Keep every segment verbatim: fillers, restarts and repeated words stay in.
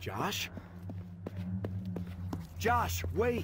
Josh? Josh, wait!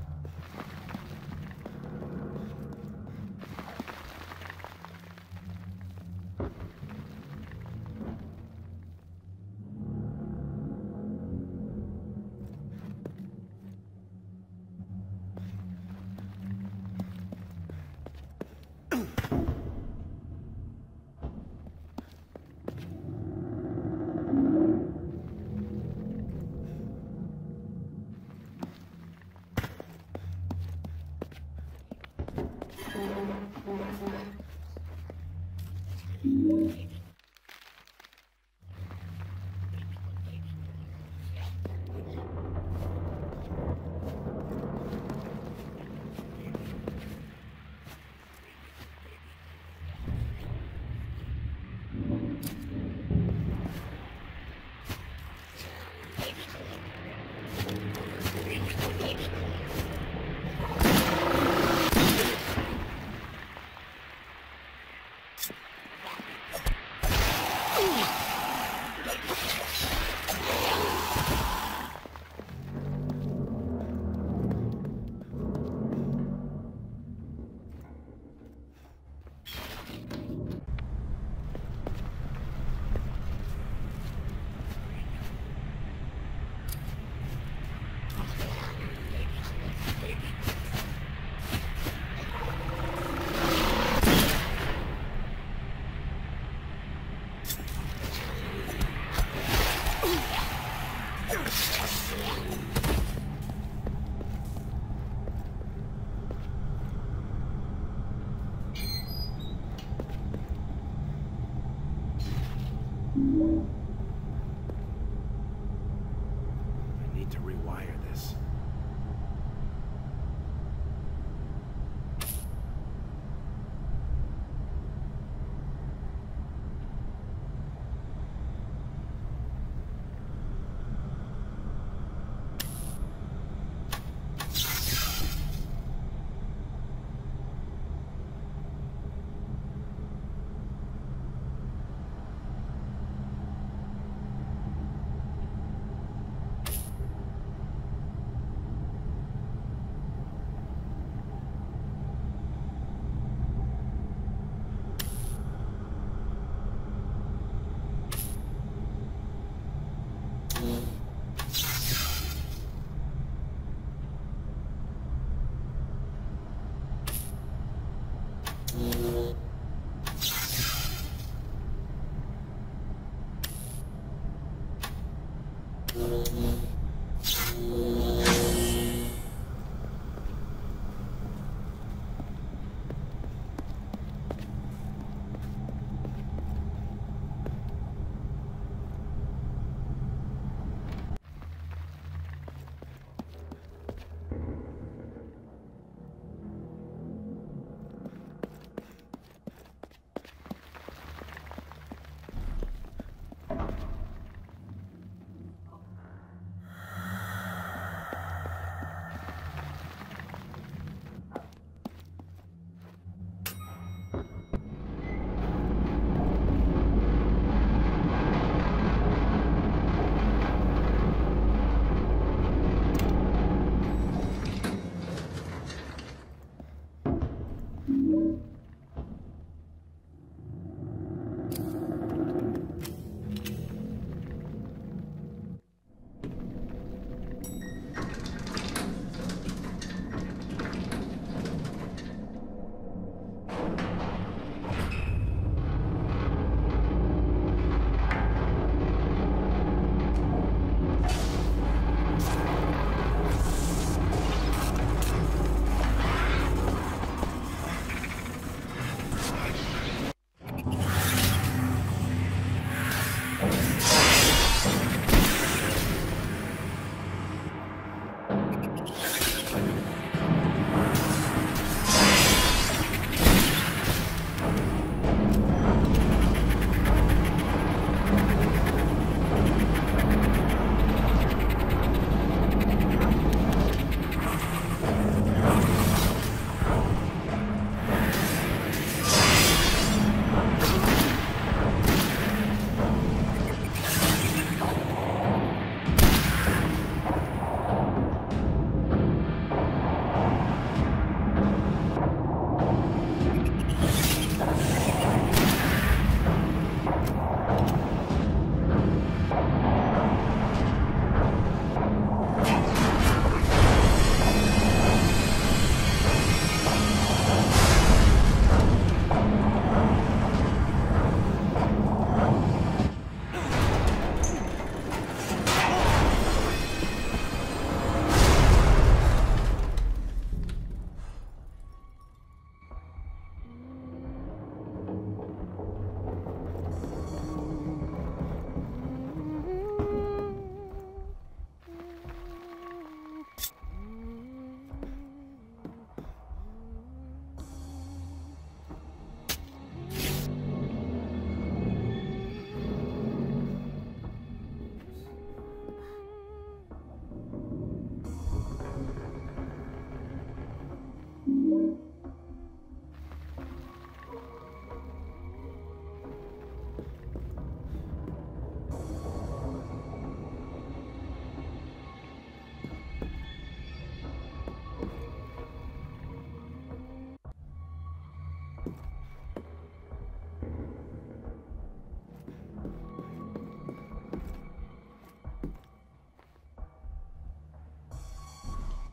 I need to rewire this.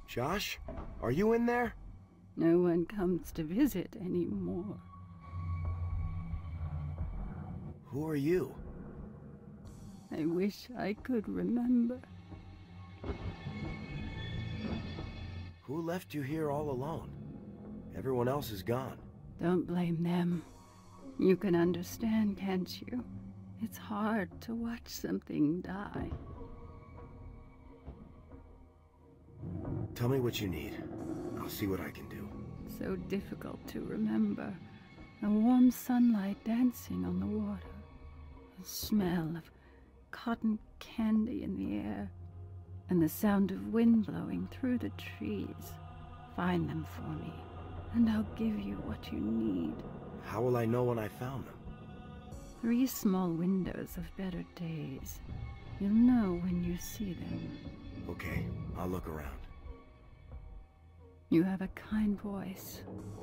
Josh? Are you in there? No one comes to visit anymore. Who are you? I wish I could remember. Who left you here all alone? Everyone else is gone. Don't blame them. You can understand, can't you? It's hard to watch something die. Tell me what you need. I'll see what I can do. So difficult to remember. The warm sunlight dancing on the water. The smell of cotton candy in the air. And the sound of wind blowing through the trees. Find them for me, and I'll give you what you need. How will I know when I found them? Three small windows of better days. You'll know when you see them. Okay, I'll look around. You have a kind voice.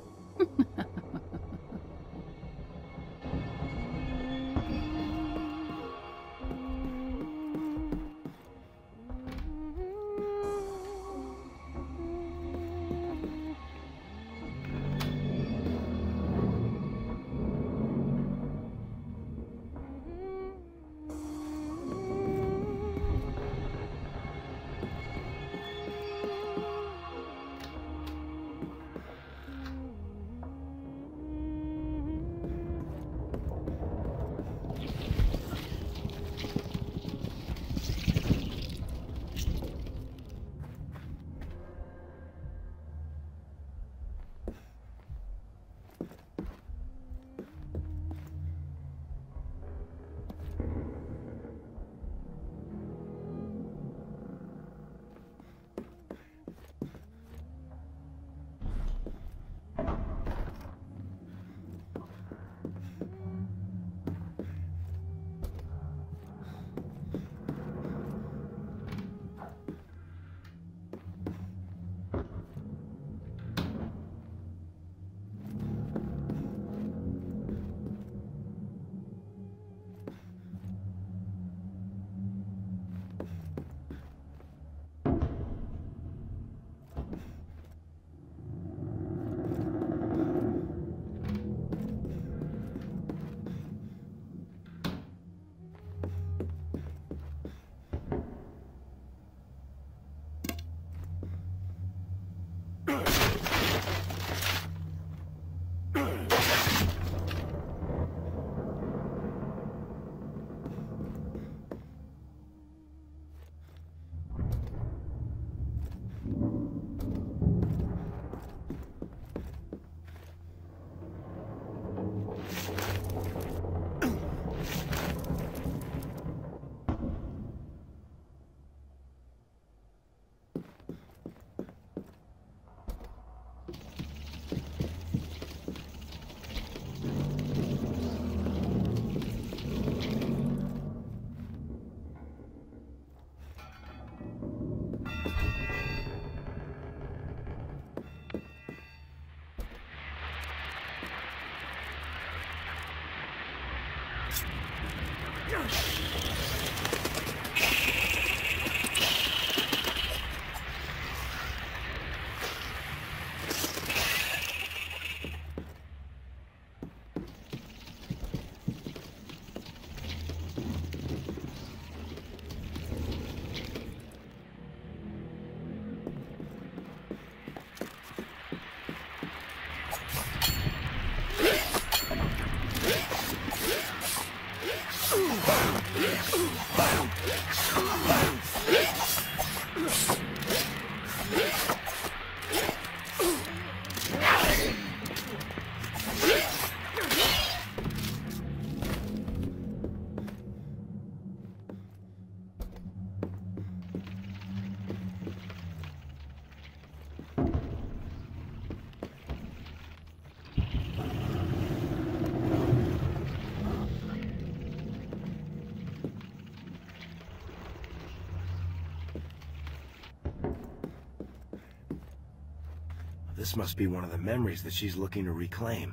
This must be one of the memories that she's looking to reclaim.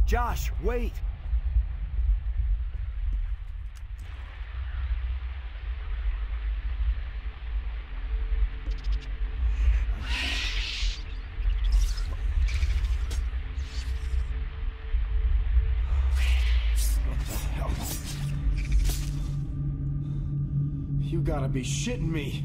Josh, wait! You gotta be shitting me.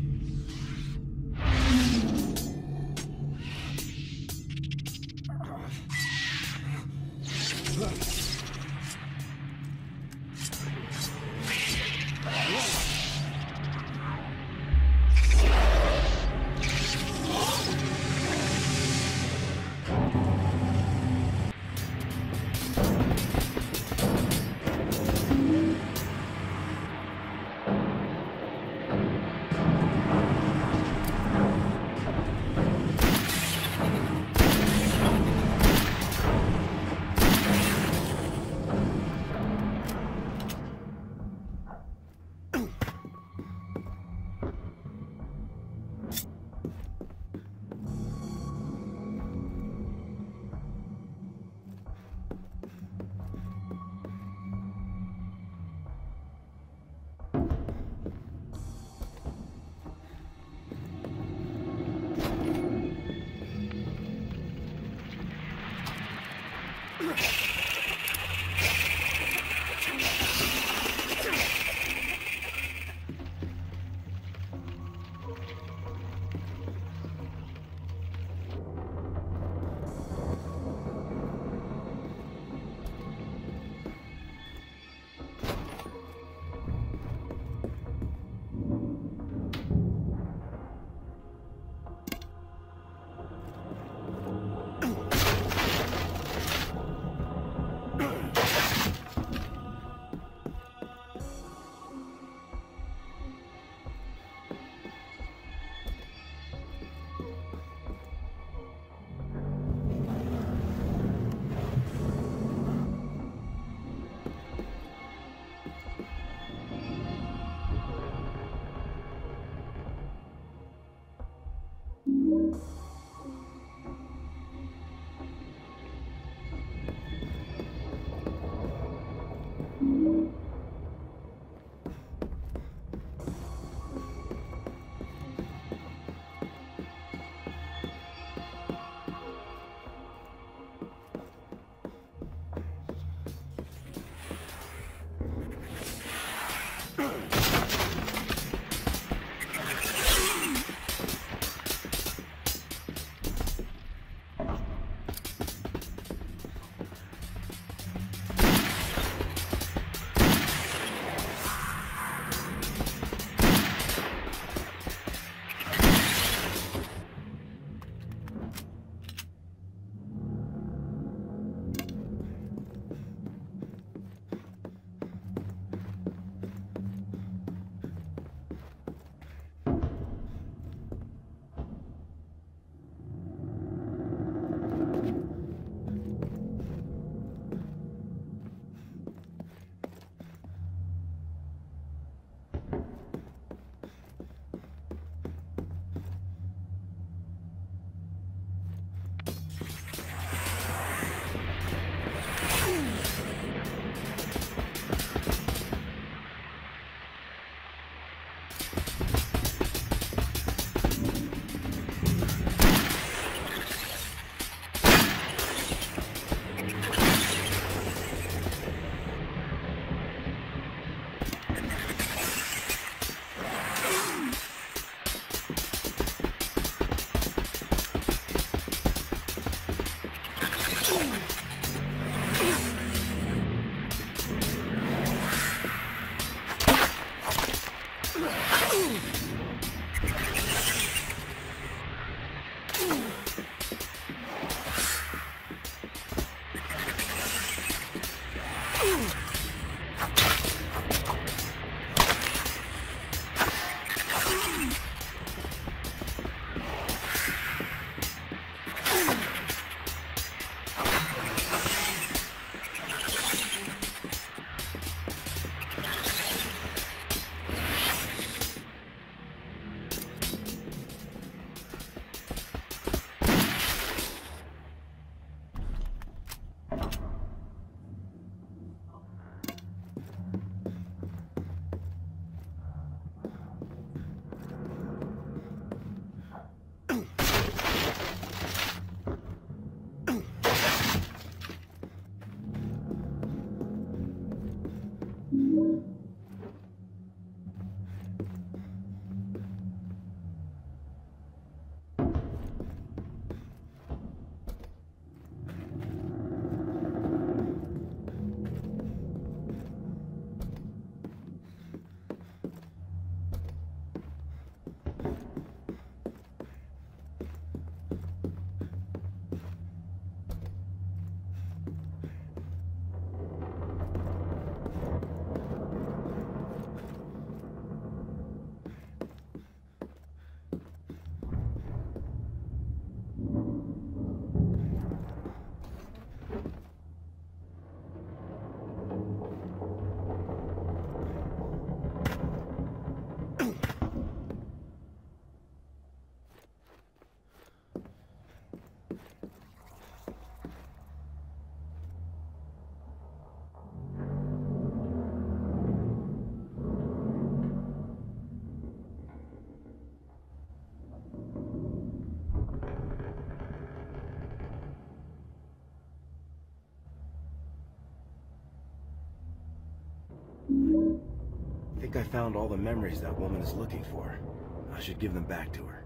I think I found all the memories that woman is looking for. I should give them back to her.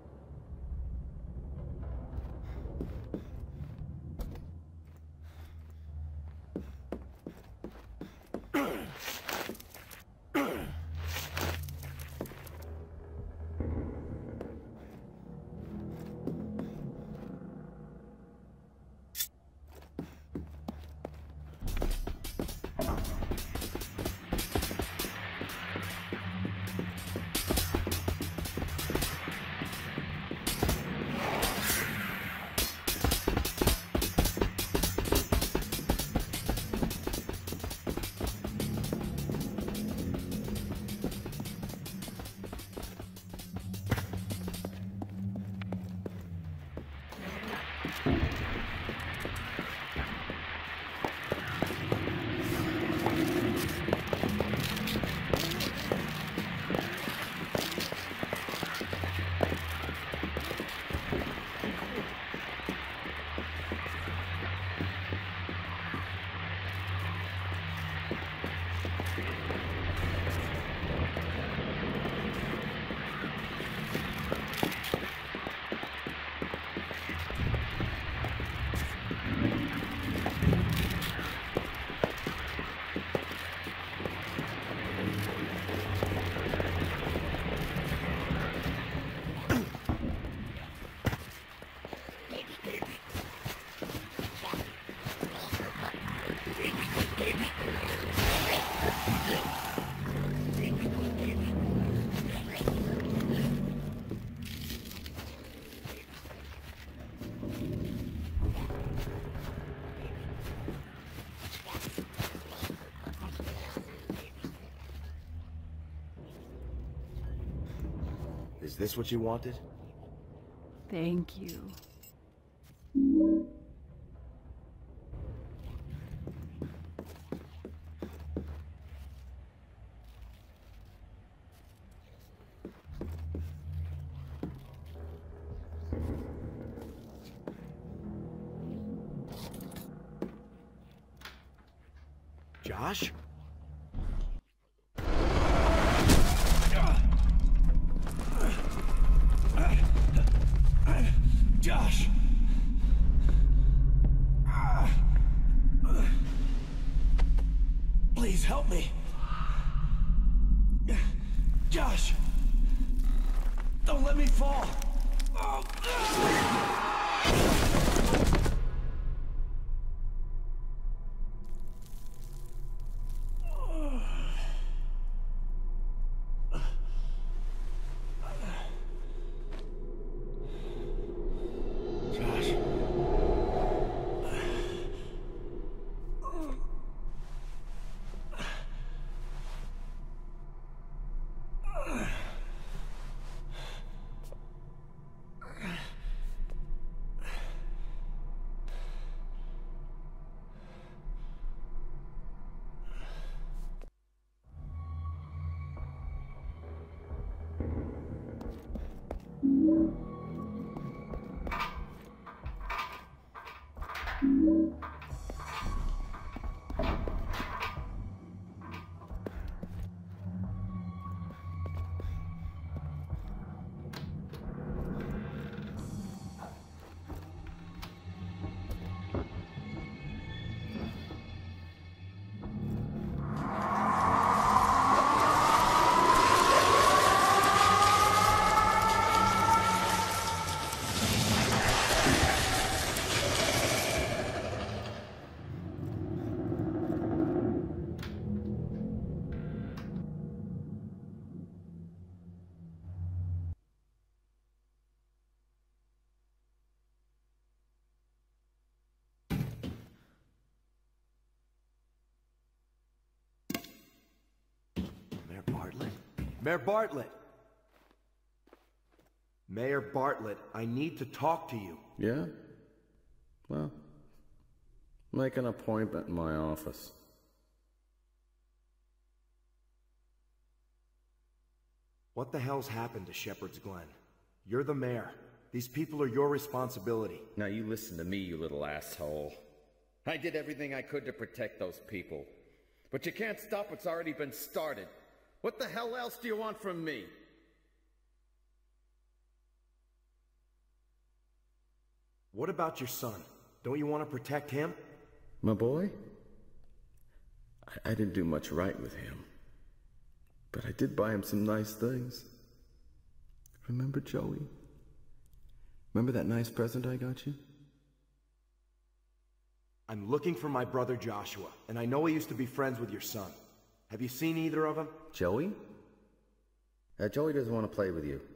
Is this what you wanted? Thank you. Josh? Josh! Please help me! Josh! Don't let me fall! Mayor Bartlett! Mayor Bartlett, I need to talk to you. Yeah? Well, make an appointment in my office. What the hell's happened to Shepherd's Glen? You're the mayor. These people are your responsibility. Now you listen to me, you little asshole. I did everything I could to protect those people. But you can't stop what's already been started. What the hell else do you want from me? What about your son? Don't you want to protect him? My boy? I, I didn't do much right with him. But I did buy him some nice things. Remember Joey? Remember that nice present I got you? I'm looking for my brother Joshua, and I know he used to be friends with your son. Have you seen either of them? Joey? Uh, Joey doesn't want to play with you.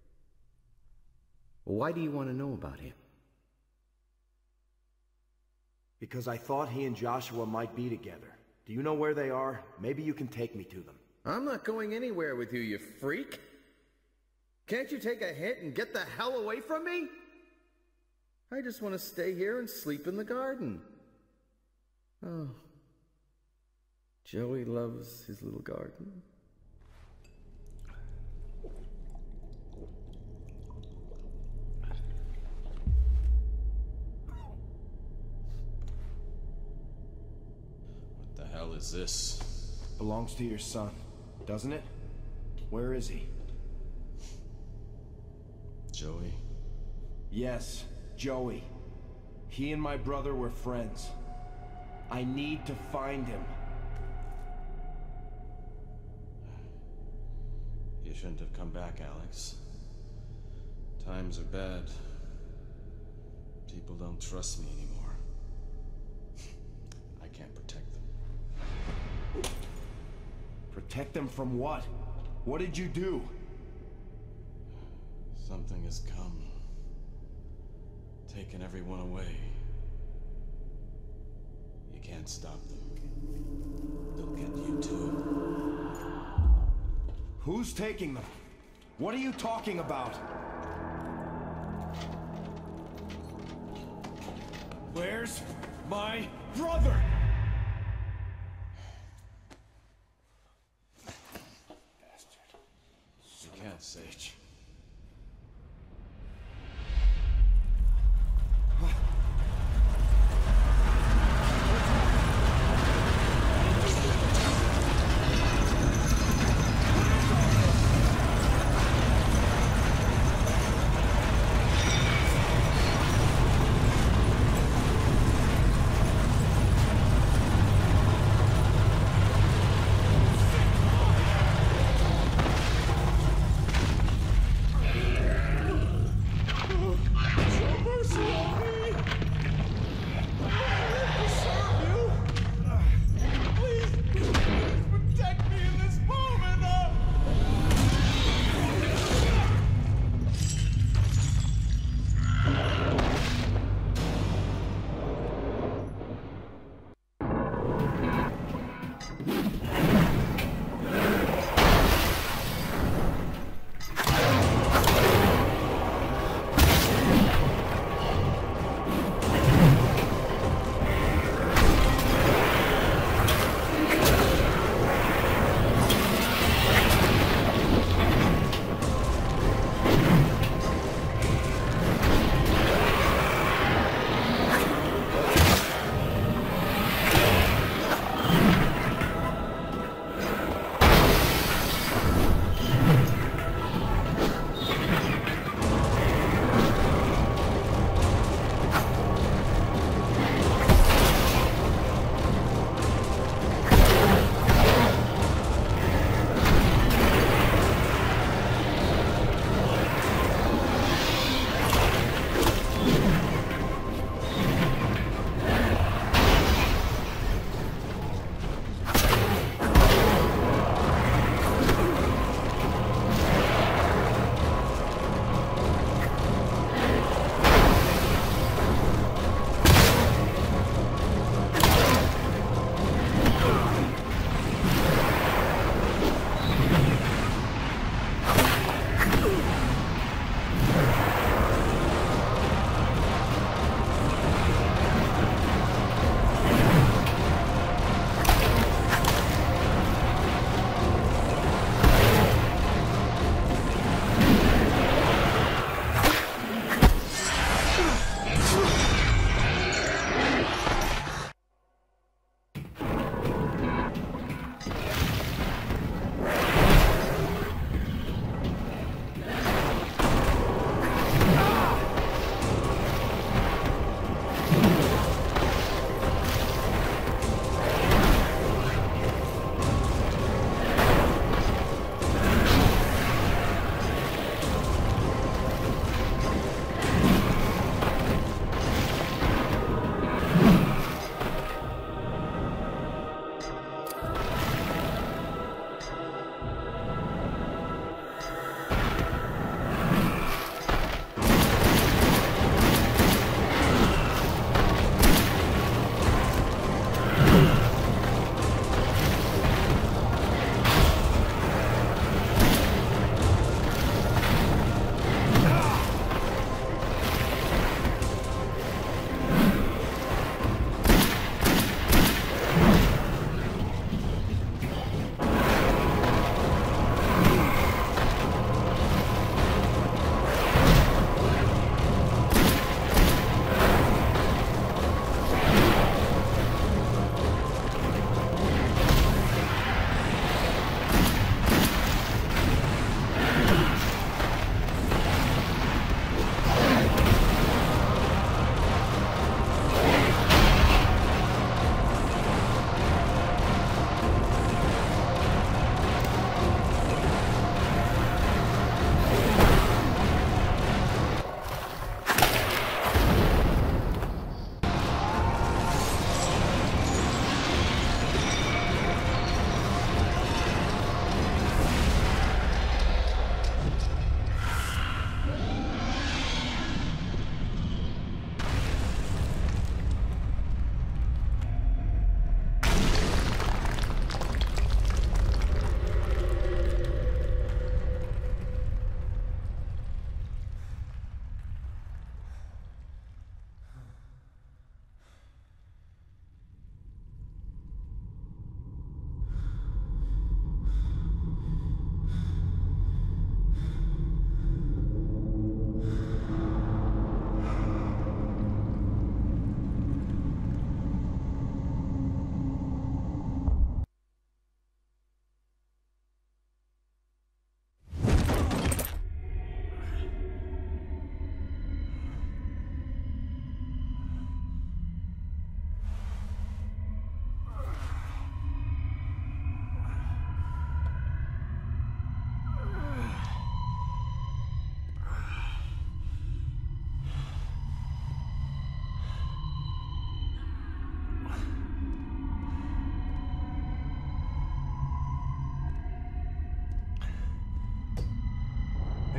Well, why do you want to know about him? Because I thought he and Joshua might be together. Do you know where they are? Maybe you can take me to them. I'm not going anywhere with you, you freak. Can't you take a hit and get the hell away from me? I just want to stay here and sleep in the garden. Oh. Joey loves his little garden. What the hell is this? Belongs to your son, doesn't it? Where is he? Joey? Yes, Joey. He and my brother were friends. I need to find him. You shouldn't have come back, Alex. Times are bad. People don't trust me anymore. I can't protect them. Protect them from what? What did you do? Something has come. Taken everyone away. You can't stop them. They'll get you too. Who's taking them? What are you talking about? Where's my brother? Bastard. You can't, Sage.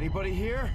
Anybody here?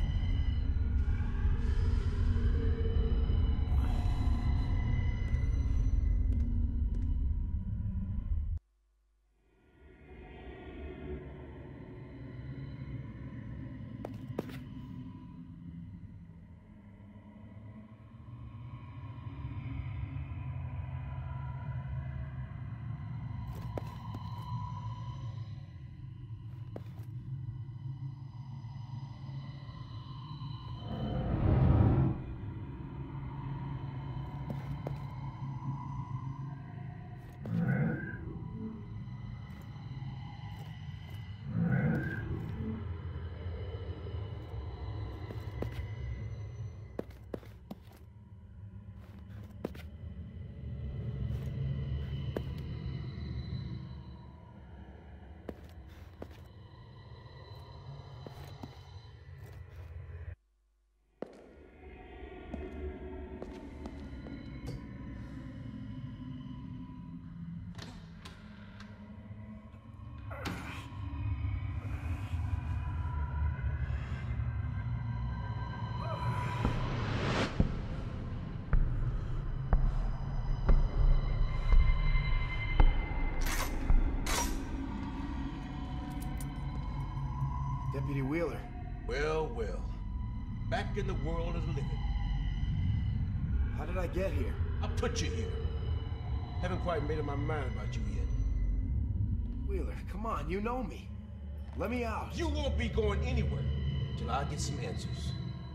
Deputy Wheeler. Well, well. Back in the world of the living. How did I get here? I put you here. Haven't quite made up my mind about you yet. Wheeler, come on, you know me. Let me out. You won't be going anywhere till I get some answers.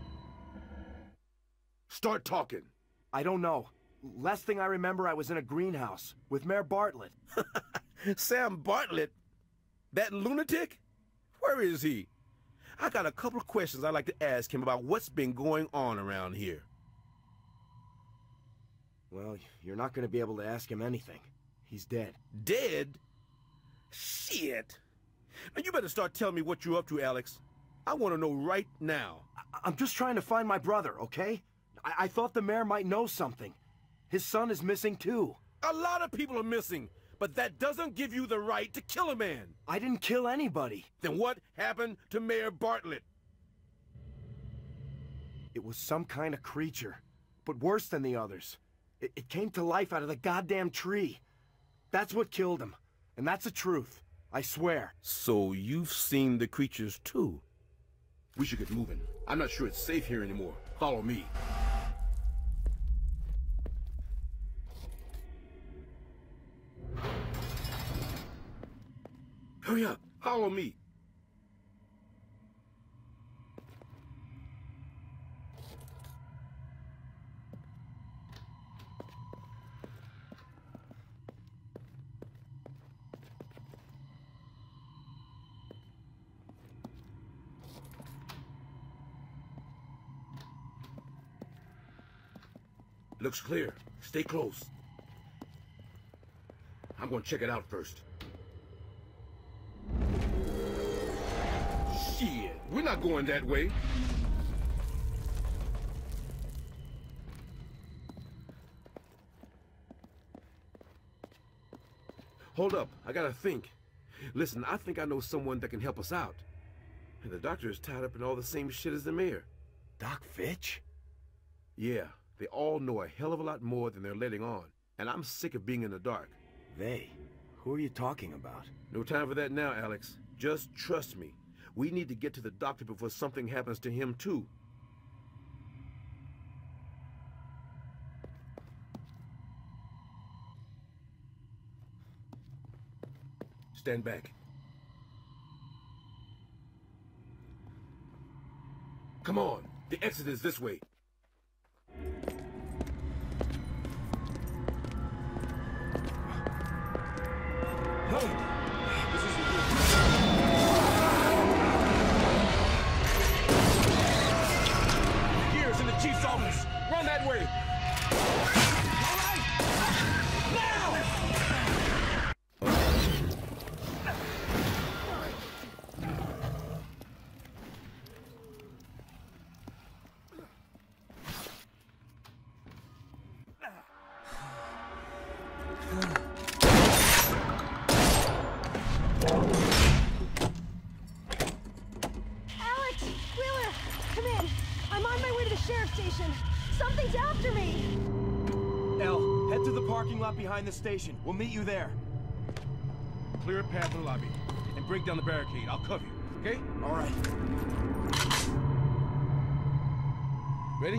Start talking. I don't know. Last thing I remember, I was in a greenhouse with Mayor Bartlett. Sam Bartlett? That lunatic? Where is he? I got a couple of questions I'd like to ask him about what's been going on around here. Well, you're not going to be able to ask him anything. He's dead. Dead? Shit. Now you better start telling me what you're up to, Alex. I want to know right now. I I'm just trying to find my brother, okay? I, I thought the mayor might know something. His son is missing too. A lot of people are missing, but that doesn't give you the right to kill a man. I didn't kill anybody. Then what happened to Mayor Bartlett? It was some kind of creature, but worse than the others. It, it came to life out of the goddamn tree. That's what killed him. And that's the truth. I swear. So you've seen the creatures too? We should get moving. I'm not sure it's safe here anymore. Follow me. Hurry up. Follow me. Looks clear. Stay close. I'm gonna check it out first. Shit, we're not going that way. Hold up, I gotta think. Listen, I think I know someone that can help us out. And the doctor is tied up in all the same shit as the mayor. Doc Fitch? Yeah, they all know a hell of a lot more than they're letting on. And I'm sick of being in the dark. They? Who are you talking about? No time for that now, Alex. Just trust me. We need to get to the doctor before something happens to him, too. Stand back. Come on. The exit is this way. Gears in the chief's office. Run that way. All right. Now! out behind the station. We'll meet you there. Clear a path in the lobby and break down the barricade. I'll cover you, okay? All right. Ready?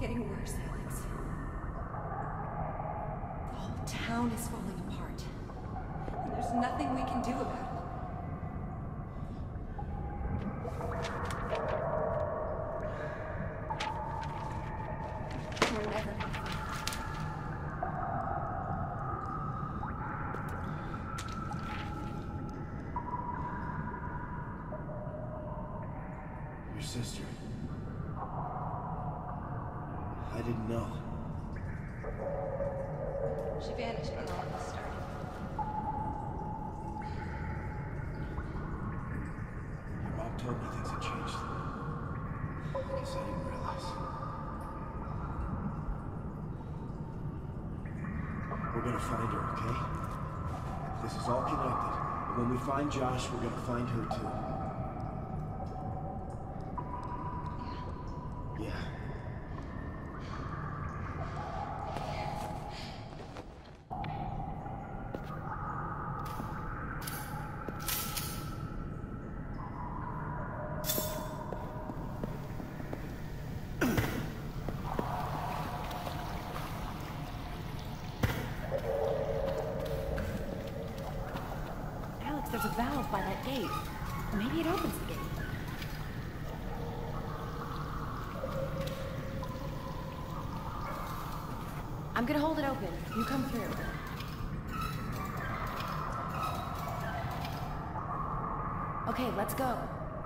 getting worse, Alex. The whole town is falling apart. And there's nothing we can do about it. We're never gonna find Your sister. I didn't know. She vanished when all of this started. Your mom told me things had changed. I guess I didn't realize. We're gonna find her, okay? This is all connected. And when we find Josh, we're gonna find her too. Yeah. Yeah. There's a valve by that gate. Maybe it opens the gate. I'm gonna hold it open. You come through. Okay, let's go.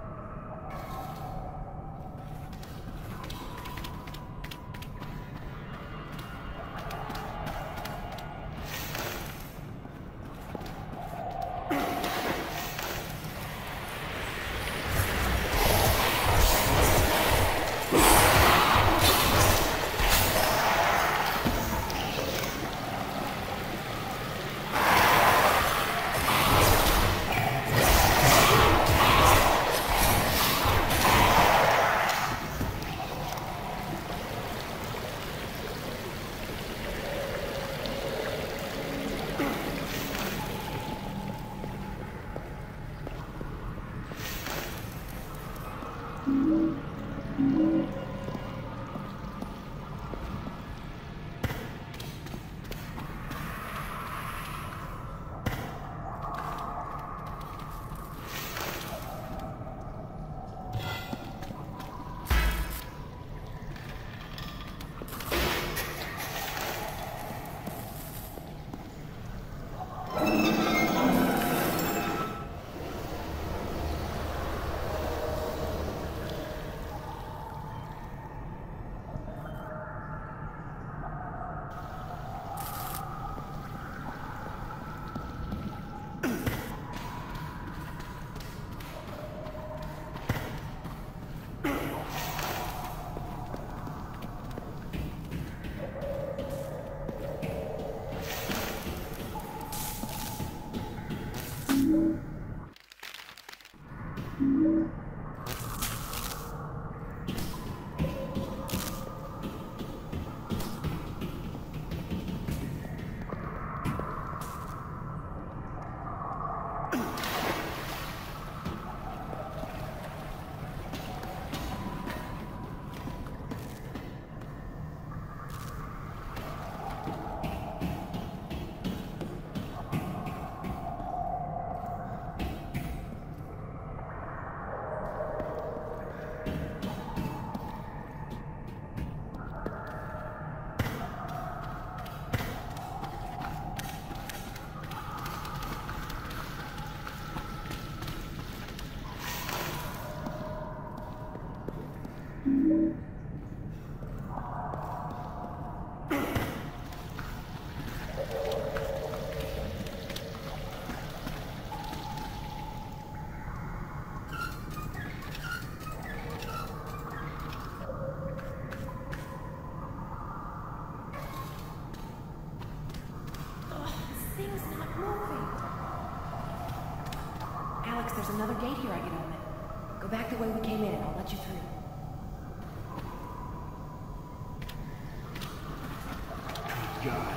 There's another gate here I can open. Go back the way we came in and I'll let you through. Good God.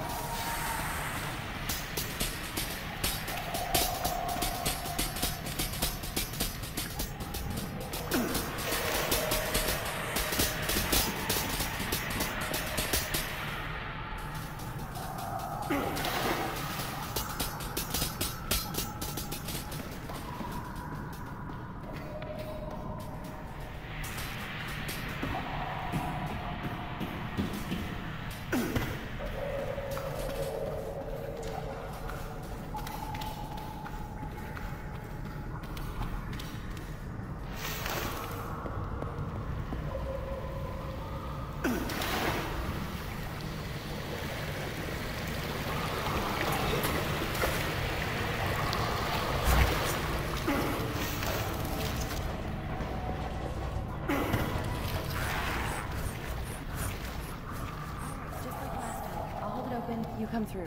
You come through.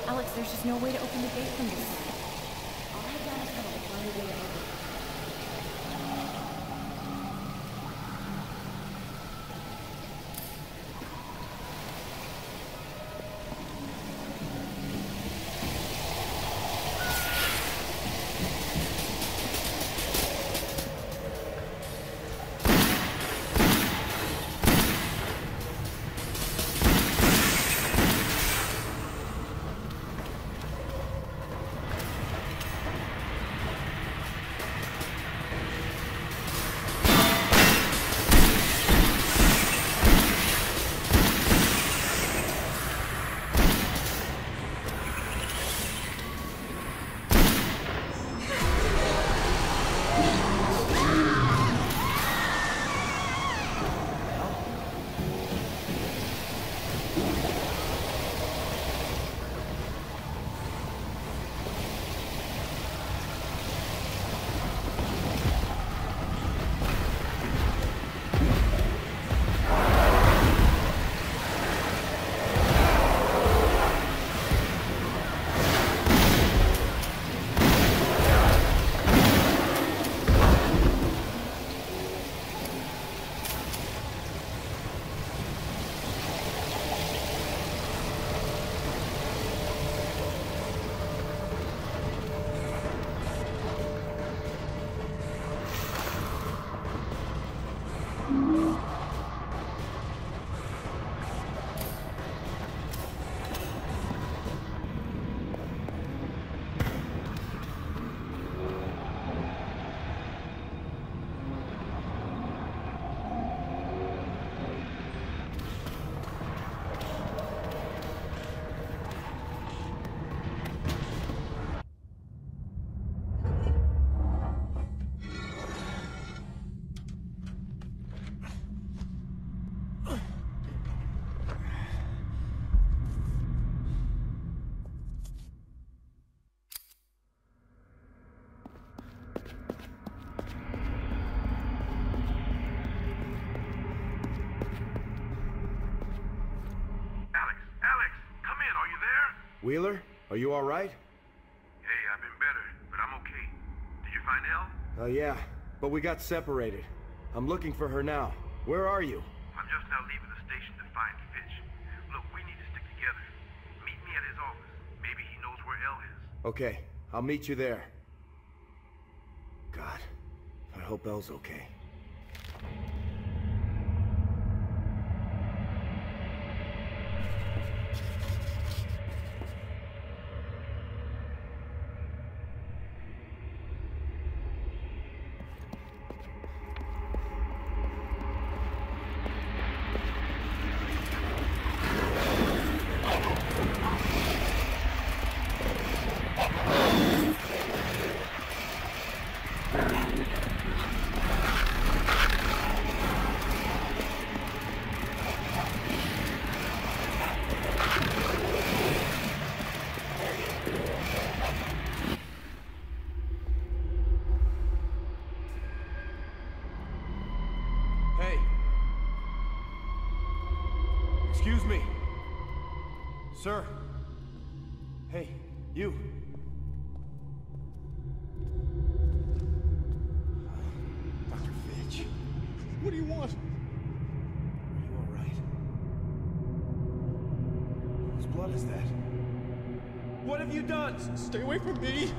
Alex, there's just no way to open the gate from this side. I'll head down the tunnel to find a way to open it. Wheeler, are you all right? Hey, I've been better, but I'm okay. Did you find Elle? Uh, yeah, but we got separated. I'm looking for her now. Where are you? I'm just now leaving the station to find Fitch. Look, we need to stick together. Meet me at his office. Maybe he knows where Elle is. Okay, I'll meet you there. God, I hope Elle's okay. Excuse me. Sir. Hey, you. Doctor Fitch. What do you want? Are you all right? Whose blood is that? What have you done? S- stay away from me.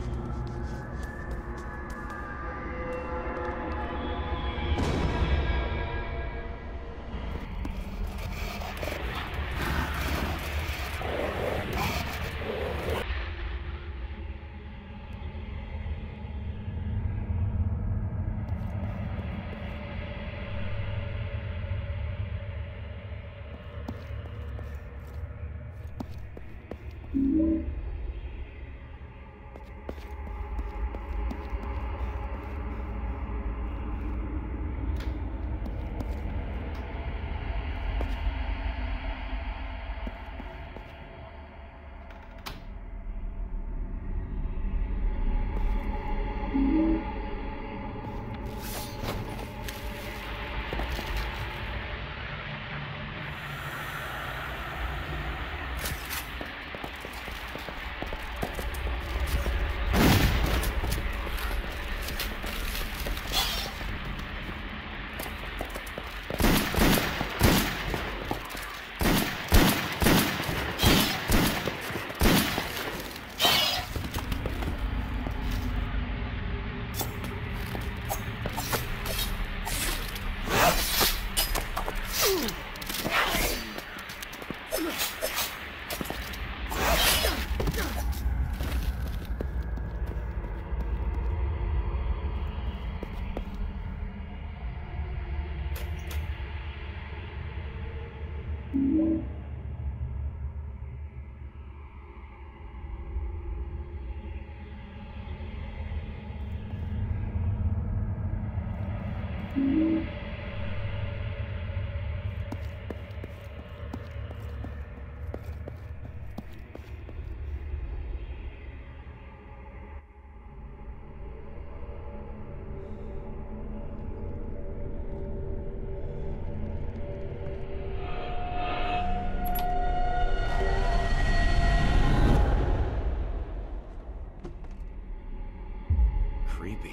Creepy.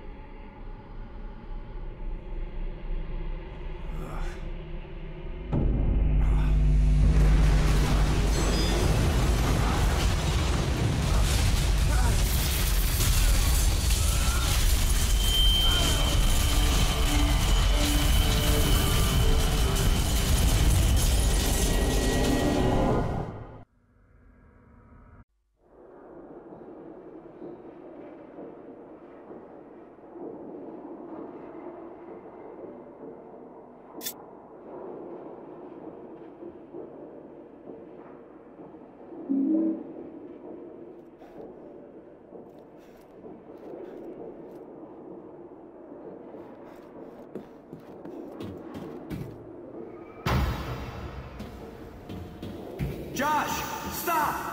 Josh, stop!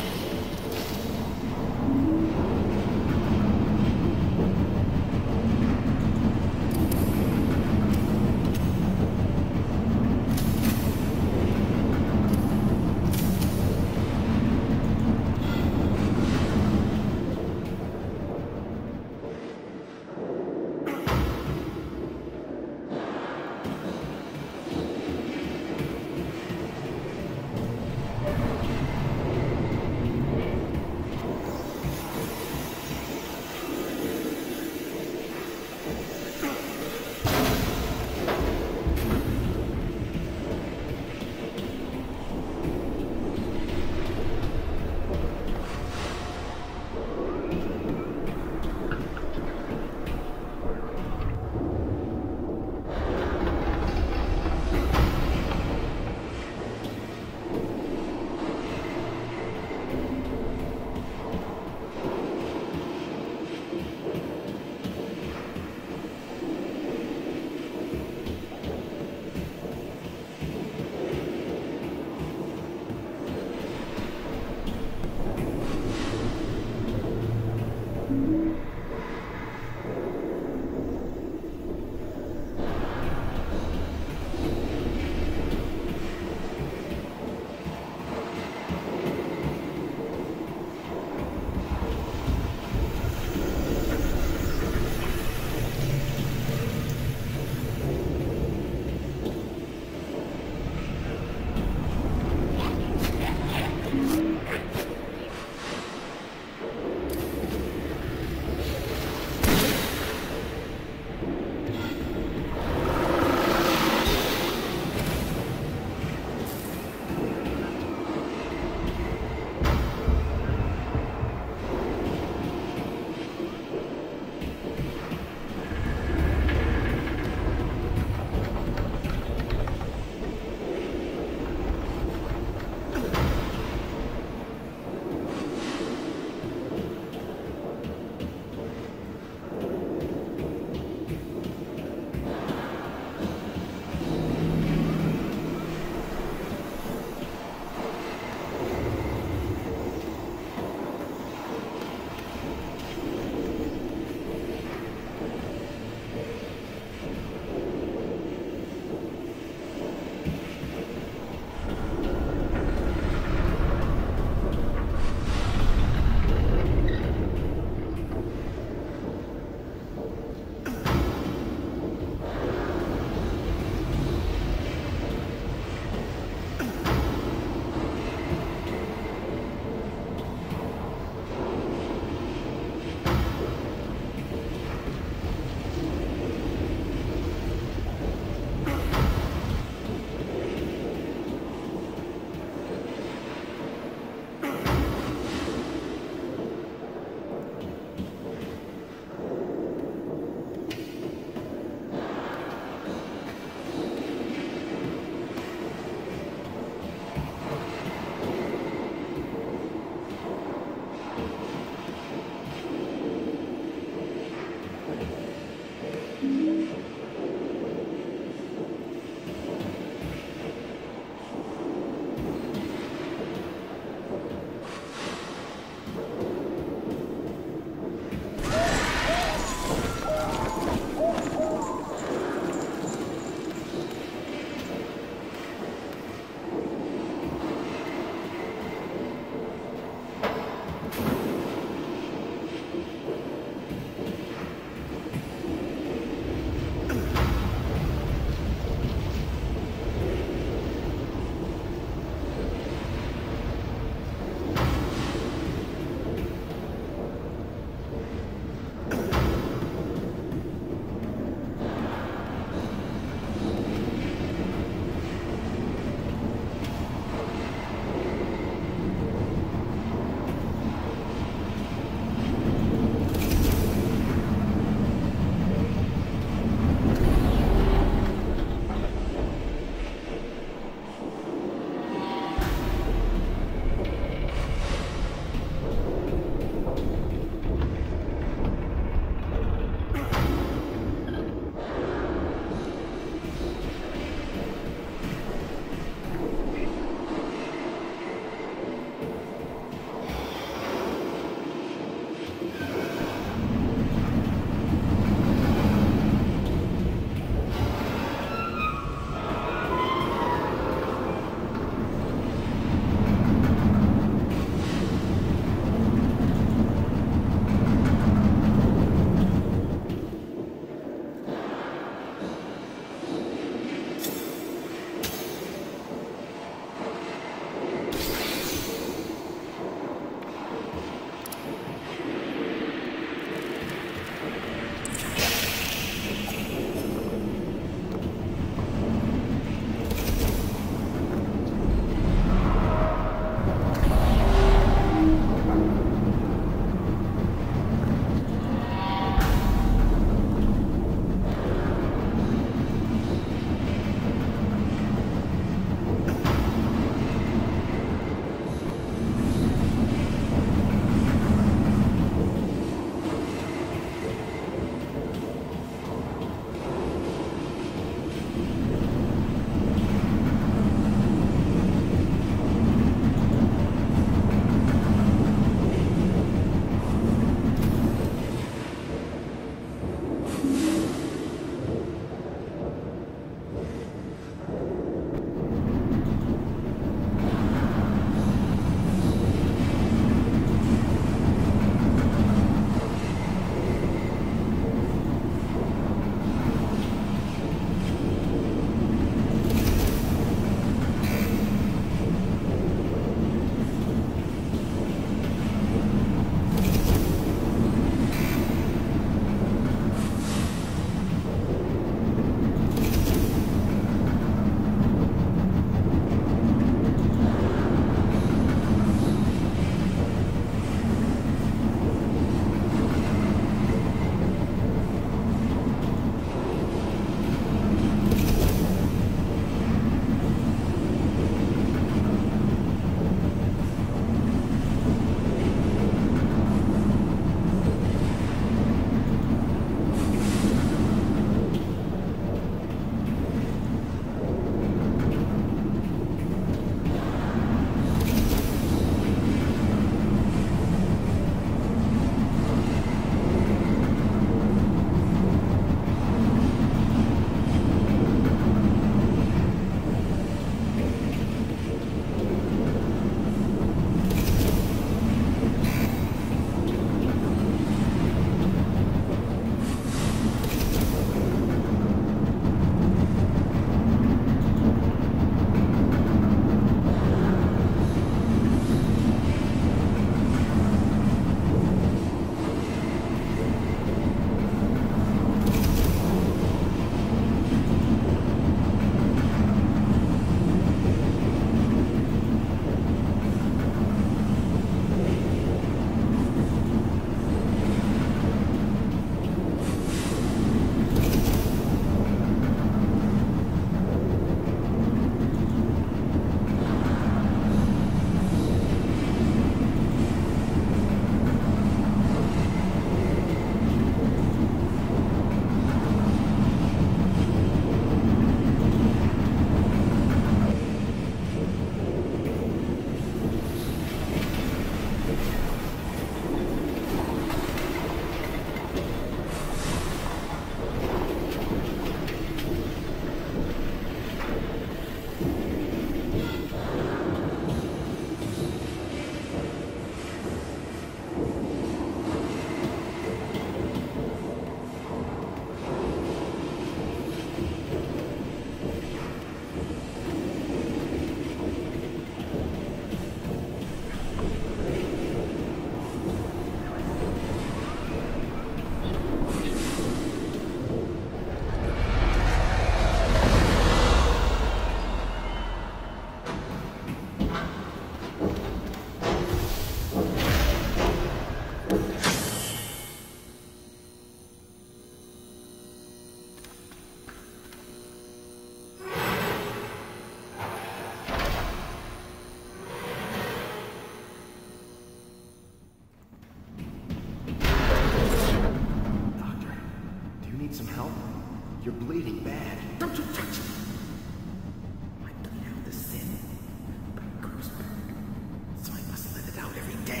You're bleeding bad. Don't you touch me! I don't have the sin, but it grows back. So I must let it out every day.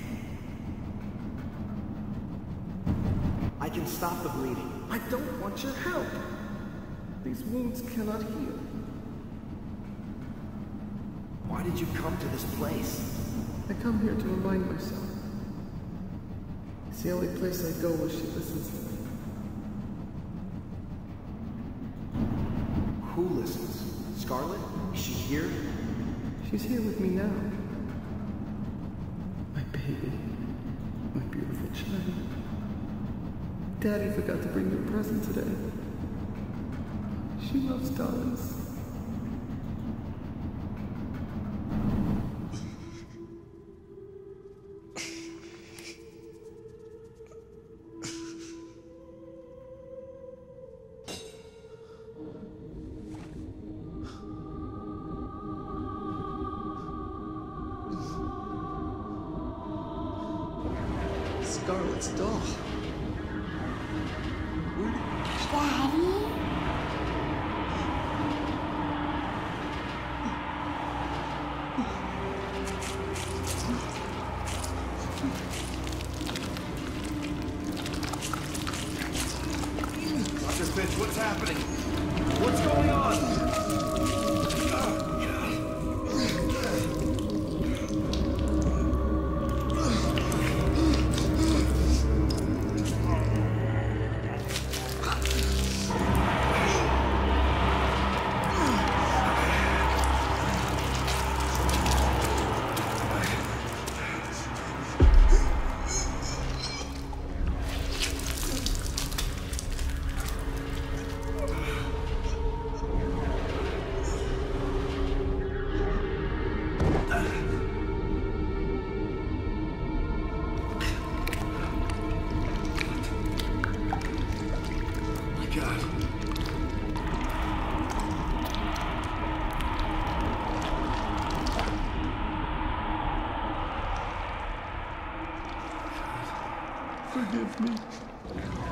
I can stop the bleeding. I don't want your help. These wounds cannot heal. Why did you come to this place? I come here to remind myself. It's the only place I go where she listens to me. Who listens? Scarlet? Is she here? She's here with me now. My baby. My beautiful child. Daddy forgot to bring you a present today. She loves dollies. Scarlet's doll. Daddy? Doctor Fitch, what's happening? What's going on? Forgive me.